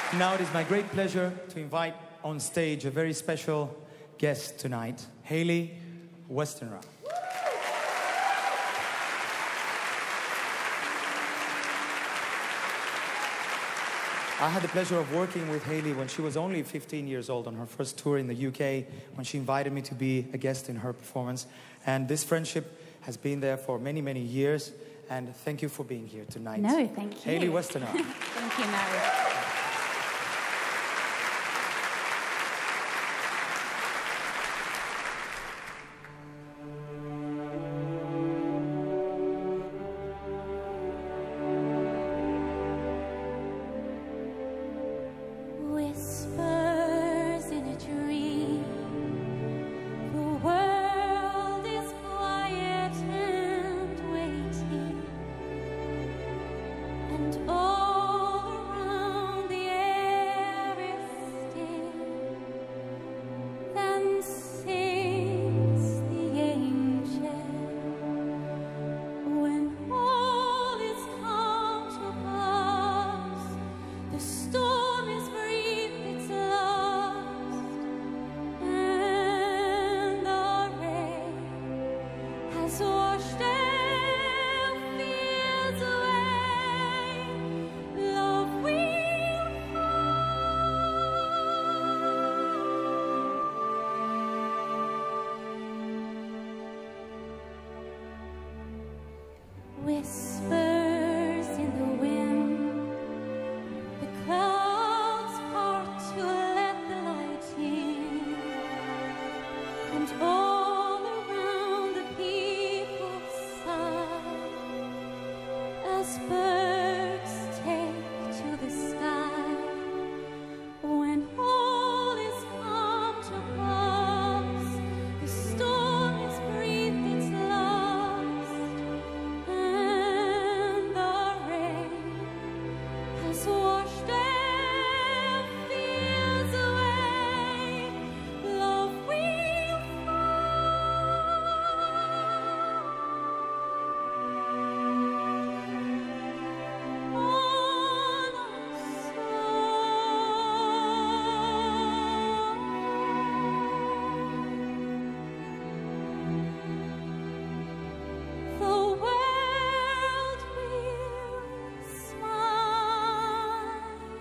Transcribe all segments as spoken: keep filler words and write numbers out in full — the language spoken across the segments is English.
Now it is my great pleasure to invite on stage a very special guest tonight, Hayley Westenra. I had the pleasure of working with Hayley when she was only fifteen years old on her first tour in the U K, when she invited me to be a guest in her performance. And this friendship has been there for many, many years. And thank you for being here tonight. No, thank you. Hayley Westenra. Thank you, Mary. Whispers in the wind, the clouds part to let the light in, and all around the people sigh as birds take to the sky. When all is come to pass, the storm is breathed its last, and the rain has washed their fears away. Love will fall on us all. The world will smile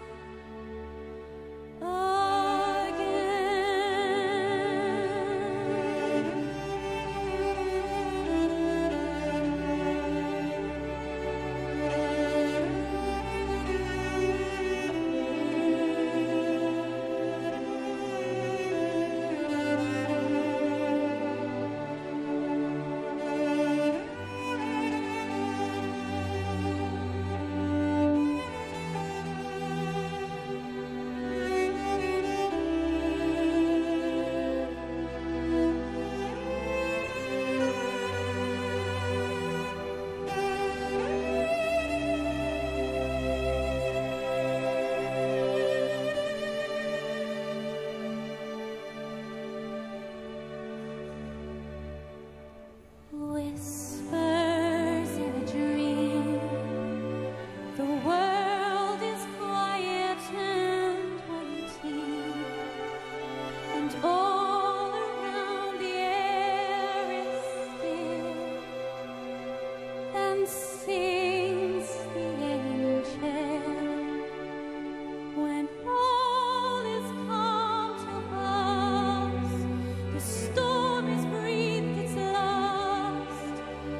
whispers in a dream. The world is quiet and waiting, and all around the air is still, and sings the angel. When all is come to pass, the storm is breathed its last,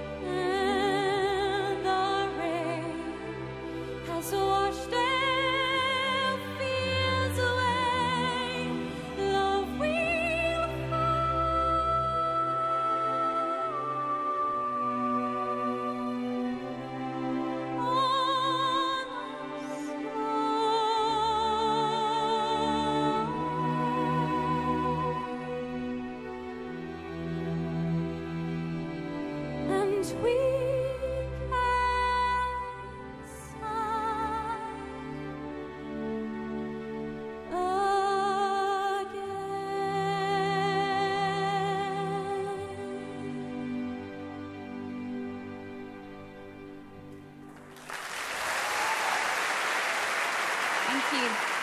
and the rain has washed their fears away. Love will fall on us all. And we can smile again. Thank you.